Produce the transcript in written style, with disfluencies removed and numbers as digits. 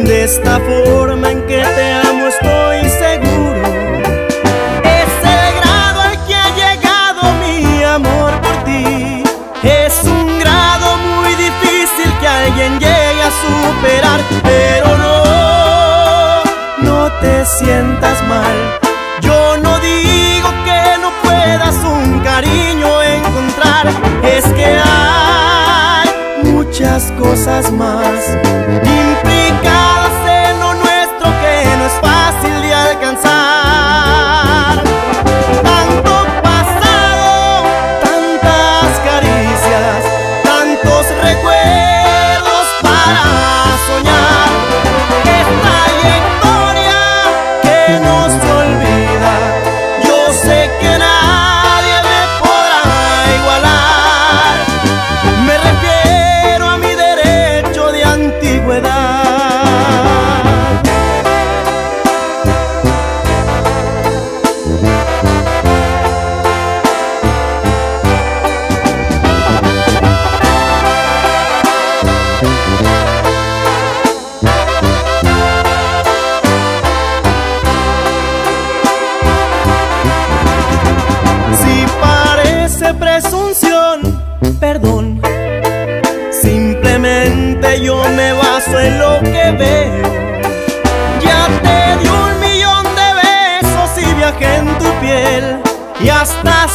De esta forma en que te amo estoy seguro. Es el grado al que ha llegado mi amor por ti. Es un grado muy difícil que alguien llegue a superar. Pero no te sientas mal. Yo no digo que no puedas un cariño encontrar. Es que hay muchas cosas más implicadas en lo nuestro que no es fácil de alcanzar. Tanto pasado, tantas caricias, tantos recuerdos para soñar. Esta trayectoria que no se olvida, yo sé que nadie me podrá igualar. Me refiero a mi derecho de antigüedad. Si parece presunción, perdón, simplemente yo me baso en lo que veo. Ya te di 1.000.000 de besos y viajé en tu piel, y hasta